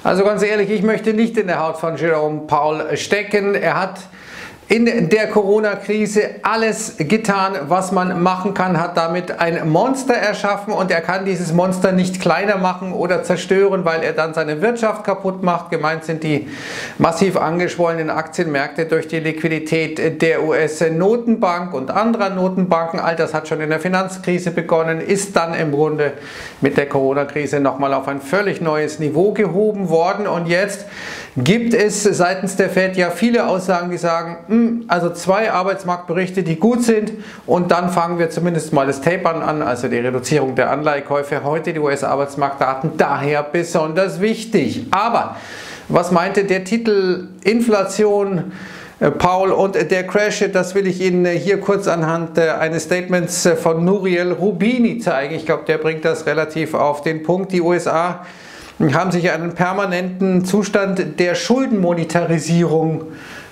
Also ganz ehrlich, ich möchte nicht in der Haut von Jerome Powell stecken. Er hat in der Corona-Krise alles getan, was man machen kann, hat damit ein Monster erschaffen und er kann dieses Monster nicht kleiner machen oder zerstören, weil er dann seine Wirtschaft kaputt macht. Gemeint sind die massiv angeschwollenen Aktienmärkte durch die Liquidität der US-Notenbank und anderer Notenbanken. All das hat schon in der Finanzkrise begonnen, ist dann im Grunde mit der Corona-Krise nochmal auf ein völlig neues Niveau gehoben worden und jetzt gibt es seitens der Fed ja viele Aussagen, die sagen, also 2 Arbeitsmarktberichte, die gut sind und dann fangen wir zumindest mal das Tapern an, also die Reduzierung der Anleihekäufe. Heute die US-Arbeitsmarktdaten, daher besonders wichtig. Aber was meinte der Titel Inflation, Powell und der Crash? Das will ich Ihnen hier kurz anhand eines Statements von Nouriel Roubini zeigen. Ich glaube, der bringt das relativ auf den Punkt. Die USA haben sich einen permanenten Zustand der Schuldenmonetarisierung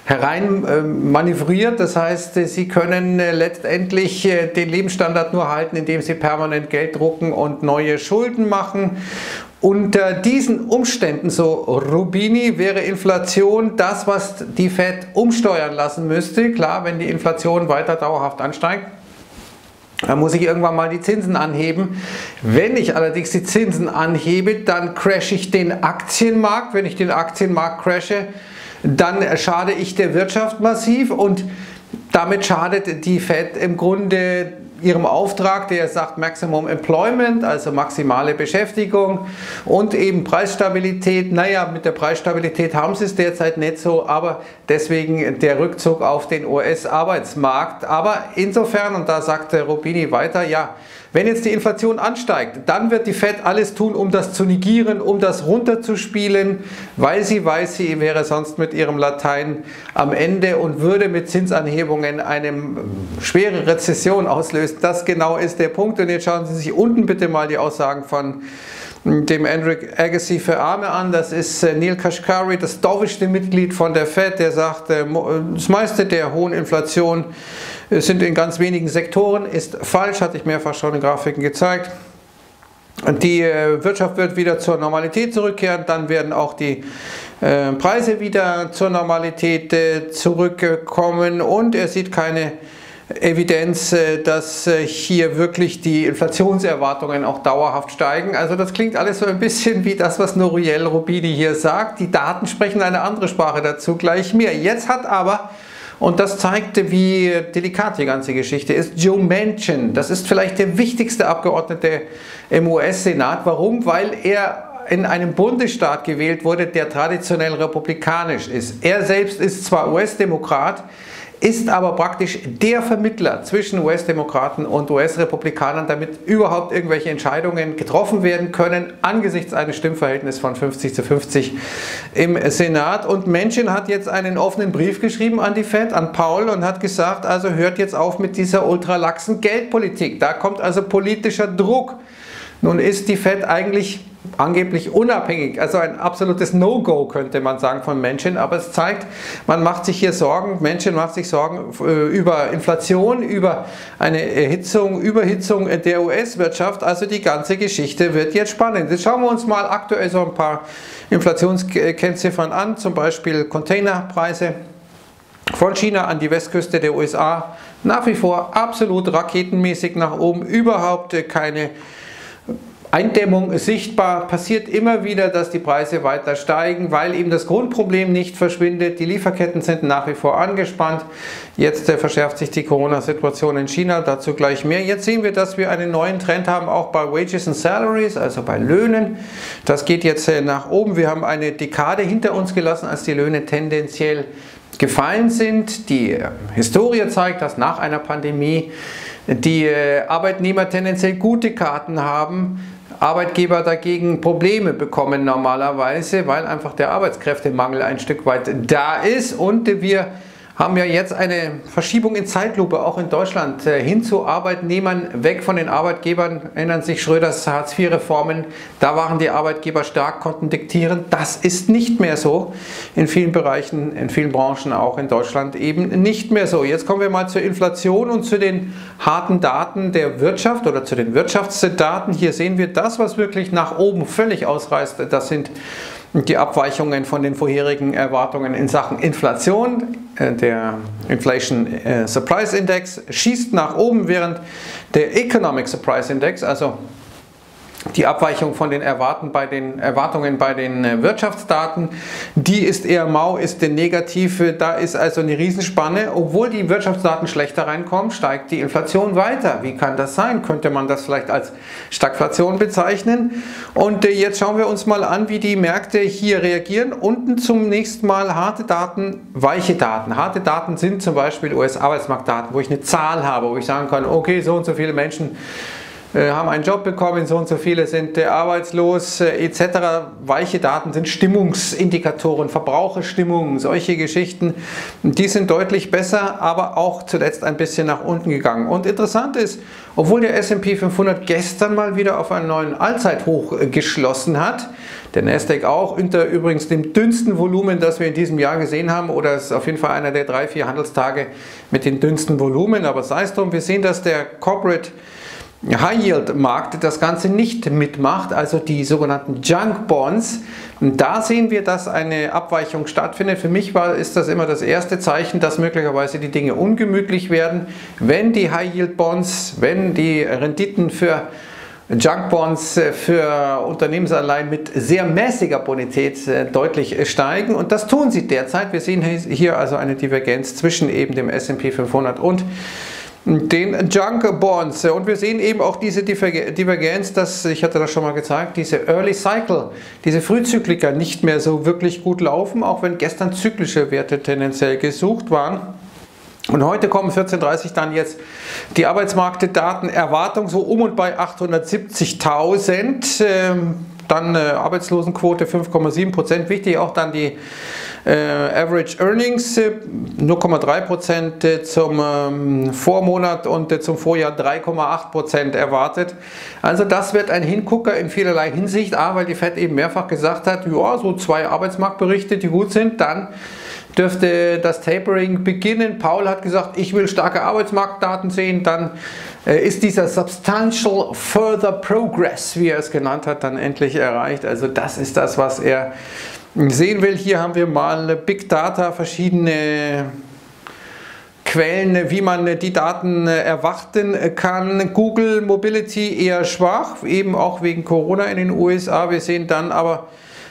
herein manövriert. Das heißt, sie können letztendlich den Lebensstandard nur halten, indem sie permanent Geld drucken und neue Schulden machen. Unter diesen Umständen, so Roubini, wäre Inflation das, was die Fed umsteuern lassen müsste. Klar, wenn die Inflation weiter dauerhaft ansteigt, dann muss ich irgendwann mal die Zinsen anheben. Wenn ich allerdings die Zinsen anhebe, dann crashe ich den Aktienmarkt. Wenn ich den Aktienmarkt crashe, dann schade ich der Wirtschaft massiv und damit schadet die Fed im Grunde ihrem Auftrag, der sagt Maximum Employment, also maximale Beschäftigung und eben Preisstabilität. Naja, mit der Preisstabilität haben sie es derzeit nicht so, aber deswegen der Rückzug auf den US-Arbeitsmarkt. Aber insofern, und da sagt der Roubini weiter, ja, wenn jetzt die Inflation ansteigt, dann wird die Fed alles tun, um das zu negieren, um das runterzuspielen, weil sie weiß, sie wäre sonst mit ihrem Latein am Ende und würde mit Zinsanhebungen eine schwere Rezession auslösen. Das genau ist der Punkt. Und jetzt schauen Sie sich unten bitte mal die Aussagen von dem Andrew Agassi für Arme an. Das ist Neil Kashkari, das dovischste Mitglied von der Fed, der sagt, das meiste der hohen Inflation sind in ganz wenigen Sektoren, ist falsch, hatte ich mehrfach schon in Grafiken gezeigt. Die Wirtschaft wird wieder zur Normalität zurückkehren, dann werden auch die Preise wieder zur Normalität zurückkommen und er sieht keine Evidenz, dass hier wirklich die Inflationserwartungen auch dauerhaft steigen. Also das klingt alles so ein bisschen wie das, was Nouriel Roubini hier sagt. Die Daten sprechen eine andere Sprache dazu gleich mehr. Jetzt hat aber, und das zeigte, wie delikat die ganze Geschichte ist, Joe Manchin, das ist vielleicht der wichtigste Abgeordnete im US-Senat. Warum? Weil er in einem Bundesstaat gewählt wurde, der traditionell republikanisch ist. Er selbst ist zwar US-Demokrat, ist aber praktisch der Vermittler zwischen US-Demokraten und US-Republikanern, damit überhaupt irgendwelche Entscheidungen getroffen werden können, angesichts eines Stimmverhältnisses von 50:50 im Senat. Und Manchin hat jetzt einen offenen Brief geschrieben an die Fed, an Powell und hat gesagt, also hört jetzt auf mit dieser ultralaxen Geldpolitik. Da kommt also politischer Druck. Nun ist die Fed eigentlich angeblich unabhängig, also ein absolutes No-Go könnte man sagen von Manchin, aber es zeigt, man macht sich hier Sorgen, Manchin macht sich Sorgen über Inflation, über eine Überhitzung der US-Wirtschaft, also die ganze Geschichte wird jetzt spannend. Jetzt schauen wir uns mal aktuell so ein paar Inflationskennziffern an, zum Beispiel Containerpreise von China an die Westküste der USA, nach wie vor absolut raketenmäßig nach oben, überhaupt keine Eindämmung ist sichtbar, passiert immer wieder, dass die Preise weiter steigen, weil eben das Grundproblem nicht verschwindet. Die Lieferketten sind nach wie vor angespannt. Jetzt verschärft sich die Corona-Situation in China, dazu gleich mehr. Jetzt sehen wir, dass wir einen neuen Trend haben, auch bei Wages and Salaries, also bei Löhnen. Das geht jetzt nach oben. Wir haben eine Dekade hinter uns gelassen, als die Löhne tendenziell gefallen sind. Die Historie zeigt, dass nach einer Pandemie die Arbeitnehmer tendenziell gute Karten haben, Arbeitgeber dagegen Probleme bekommen normalerweise, weil einfach der Arbeitskräftemangel ein Stück weit da ist und wir haben ja jetzt eine Verschiebung in Zeitlupe, auch in Deutschland, hin zu Arbeitnehmern, weg von den Arbeitgebern. Erinnern sich Schröders Hartz-IV-Reformen, da waren die Arbeitgeber stark, konnten diktieren. Das ist nicht mehr so, in vielen Bereichen, in vielen Branchen, auch in Deutschland eben nicht mehr so. Jetzt kommen wir mal zur Inflation und zu den harten Daten der Wirtschaft oder zu den Wirtschaftsdaten. Hier sehen wir das, was wirklich nach oben völlig ausreißt. Das sind die Abweichungen von den vorherigen Erwartungen in Sachen Inflation. Der Inflation Surprise Index schießt nach oben, während der Economic Surprise Index, also die Abweichung von den Erwartungen bei den Wirtschaftsdaten, die ist eher mau, ist negativ. Da ist also eine Riesenspanne. Obwohl die Wirtschaftsdaten schlechter reinkommen, steigt die Inflation weiter. Wie kann das sein? Könnte man das vielleicht als Stagflation bezeichnen? Und jetzt schauen wir uns mal an, wie die Märkte hier reagieren. Unten zunächst mal harte Daten, weiche Daten. Harte Daten sind zum Beispiel US-Arbeitsmarktdaten, wo ich eine Zahl habe, wo ich sagen kann, okay, so und so viele Menschen haben einen Job bekommen, so und so viele sind arbeitslos etc. Weiche Daten sind Stimmungsindikatoren, Verbraucherstimmung, solche Geschichten. Die sind deutlich besser, aber auch zuletzt ein bisschen nach unten gegangen. Und interessant ist, obwohl der S&P 500 gestern mal wieder auf einen neuen Allzeithoch geschlossen hat, der Nasdaq auch, unter übrigens dem dünnsten Volumen, das wir in diesem Jahr gesehen haben, oder es ist auf jeden Fall einer der 3-4 Handelstage mit den dünnsten Volumen, aber sei es drum, wir sehen, dass der Corporate High-Yield-Markt das Ganze nicht mitmacht, also die sogenannten Junk Bonds. Da sehen wir, dass eine Abweichung stattfindet. Für mich ist das immer das erste Zeichen, dass möglicherweise die Dinge ungemütlich werden, wenn die High-Yield-Bonds, wenn die Renditen für Junk Bonds, für Unternehmensanleihen mit sehr mäßiger Bonität deutlich steigen, und das tun sie derzeit. Wir sehen hier also eine Divergenz zwischen eben dem S&P 500 und den Junk Bonds, und wir sehen eben auch diese Divergenz, ich hatte das schon mal gezeigt, diese Early Cycle, diese Frühzykliker nicht mehr so wirklich gut laufen, auch wenn gestern zyklische Werte tendenziell gesucht waren. Und heute kommen 14:30 dann jetzt die Arbeitsmarktdaten, Erwartung so um und bei 870.000, dann Arbeitslosenquote 5,7%, wichtig auch dann die Average Earnings 0,3% zum Vormonat und zum Vorjahr 3,8% erwartet. Also das wird ein Hingucker in vielerlei Hinsicht, weil die Fed eben mehrfach gesagt hat, ja, so 2 Arbeitsmarktberichte, die gut sind, dann dürfte das Tapering beginnen. Paul hat gesagt, ich will starke Arbeitsmarktdaten sehen, dann ist dieser Substantial Further Progress, wie er es genannt hat, dann endlich erreicht. Also das ist das, was er sehen will. Hier haben wir mal Big Data, verschiedene Quellen, wie man die Daten erwarten kann. Google Mobility eher schwach, eben auch wegen Corona in den USA. Wir sehen dann aber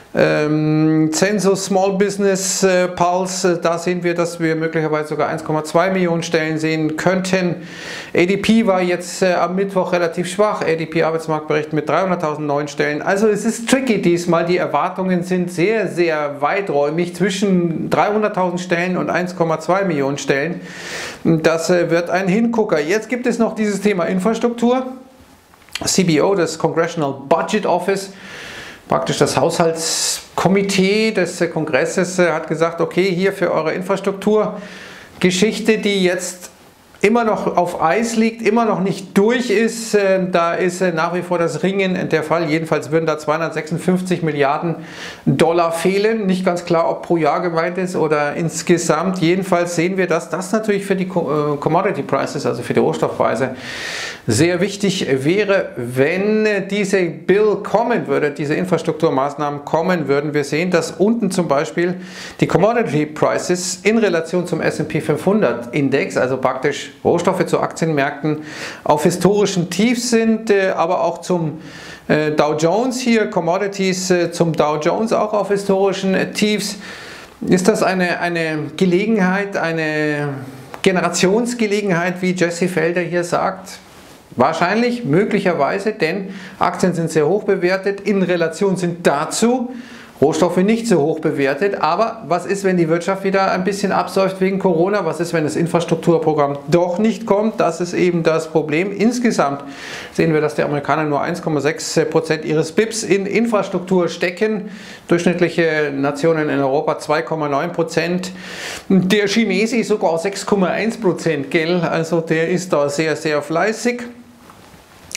Census Small Business Pulse, da sehen wir, dass wir möglicherweise sogar 1,2 Millionen Stellen sehen könnten. ADP war jetzt am Mittwoch relativ schwach, ADP Arbeitsmarktbericht mit 300.000 neuen Stellen. Also es ist tricky diesmal, die Erwartungen sind sehr, sehr weiträumig, zwischen 300.000 Stellen und 1,2 Millionen Stellen. Das wird ein Hingucker. Jetzt gibt es noch dieses Thema Infrastruktur. CBO, das Congressional Budget Office, praktisch das Haushaltskomitee des Kongresses, hat gesagt, okay, hier für eure Infrastrukturgeschichte, die jetzt immer noch auf Eis liegt, immer noch nicht durch ist, da ist nach wie vor das Ringen der Fall. Jedenfalls würden da 256 Milliarden Dollar fehlen. Nicht ganz klar, ob pro Jahr gemeint ist oder insgesamt. Jedenfalls sehen wir, dass das natürlich für die Commodity Prices, also für die Rohstoffpreise, sehr wichtig wäre, wenn diese Bill kommen würde, diese Infrastrukturmaßnahmen kommen würden. Wir sehen, dass unten zum Beispiel die Commodity Prices in Relation zum S&P 500 Index, also praktisch Rohstoffe zu Aktienmärkten, auf historischen Tiefs sind, aber auch zum Dow Jones hier, Commodities zum Dow Jones auch auf historischen Tiefs. Ist das eine Gelegenheit, eine Generationsgelegenheit, wie Jesse Felder hier sagt? Wahrscheinlich, möglicherweise, denn Aktien sind sehr hoch bewertet, in Relation sind dazu Rohstoffe nicht so hoch bewertet. Aber was ist, wenn die Wirtschaft wieder ein bisschen absäuft wegen Corona? Was ist, wenn das Infrastrukturprogramm doch nicht kommt? Das ist eben das Problem. Insgesamt sehen wir, dass die Amerikaner nur 1,6% ihres BIPs in Infrastruktur stecken. Durchschnittliche Nationen in Europa 2,9%. Der Chinese sogar 6,1%, gell? Also der ist da sehr, sehr fleißig.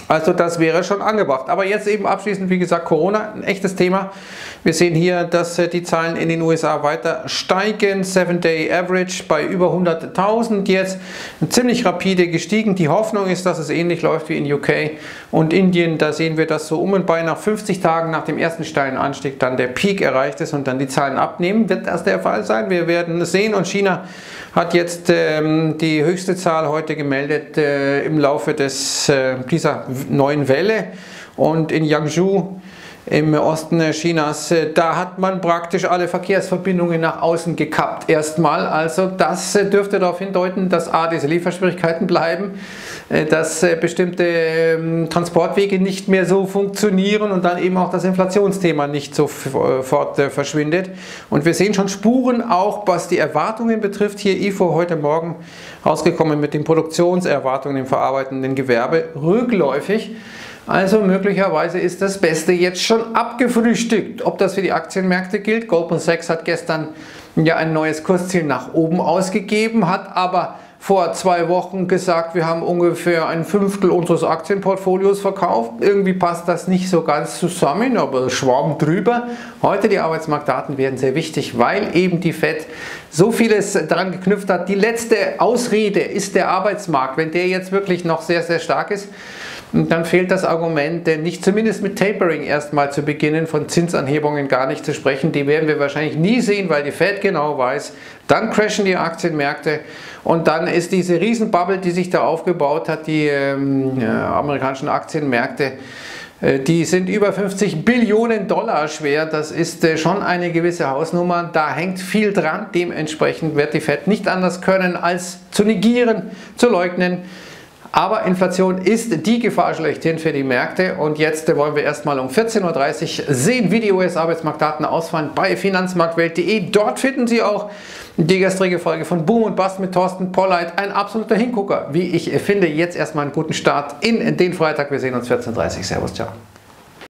Also das wäre schon angebracht. Aber jetzt eben abschließend, wie gesagt, Corona, ein echtes Thema. Wir sehen hier, dass die Zahlen in den USA weiter steigen. 7-Day Average bei über 100.000 jetzt. Ziemlich rapide gestiegen. Die Hoffnung ist, dass es ähnlich läuft wie in UK und Indien. Da sehen wir, dass so um und bei nach 50 Tagen nach dem ersten steilen Anstieg dann der Peak erreicht ist und dann die Zahlen abnehmen. Wird das der Fall sein? Wir werden es sehen. Und China hat jetzt die höchste Zahl heute gemeldet im Laufe dieser neuen Welle. Und in Yangzhou im Osten Chinas, da hat man praktisch alle Verkehrsverbindungen nach außen gekappt erstmal. Also das dürfte darauf hindeuten, dass A, diese Lieferschwierigkeiten bleiben, dass bestimmte Transportwege nicht mehr so funktionieren und dann eben auch das Inflationsthema nicht sofort verschwindet. Und wir sehen schon Spuren auch, was die Erwartungen betrifft. Hier IFO heute Morgen rausgekommen mit den Produktionserwartungen im verarbeitenden Gewerbe rückläufig. Also möglicherweise ist das Beste jetzt schon abgefrühstückt. Ob das für die Aktienmärkte gilt? Goldman Sachs hat gestern ja ein neues Kursziel nach oben ausgegeben, hat aber vor 2 Wochen gesagt, wir haben ungefähr 1/5 unseres Aktienportfolios verkauft. Irgendwie passt das nicht so ganz zusammen, aber schwamm drüber. Heute die Arbeitsmarktdaten werden sehr wichtig, weil eben die FED so vieles daran geknüpft hat. Die letzte Ausrede ist der Arbeitsmarkt. Wenn der jetzt wirklich noch sehr, sehr stark ist, dann fehlt das Argument, nicht zumindest mit Tapering erstmal zu beginnen, von Zinsanhebungen gar nicht zu sprechen. Die werden wir wahrscheinlich nie sehen, weil die Fed genau weiß, dann crashen die Aktienmärkte und dann ist diese Riesenbubble, die sich da aufgebaut hat, die amerikanischen Aktienmärkte, die sind über 50 Billionen Dollar schwer. Das ist schon eine gewisse Hausnummer. Da hängt viel dran. Dementsprechend wird die Fed nicht anders können, als zu negieren, zu leugnen. Aber Inflation ist die Gefahr schlechthin für die Märkte und jetzt wollen wir erstmal um 14:30 Uhr sehen, wie die US-Arbeitsmarktdaten ausfallen bei finanzmarktwelt.de. Dort finden Sie auch die gestrige Folge von Boom und Bust mit Thorsten Polleit. Ein absoluter Hingucker, wie ich finde. Jetzt erstmal einen guten Start in den Freitag. Wir sehen uns 14:30 Uhr. Servus, ciao.